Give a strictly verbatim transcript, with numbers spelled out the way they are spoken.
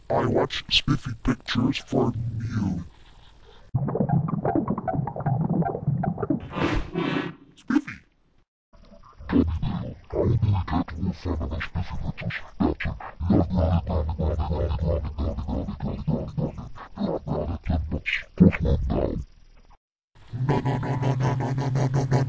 I watch Spiffy pictures from you. Spiffy! No, no, no, no, no, no, no, no, no, no,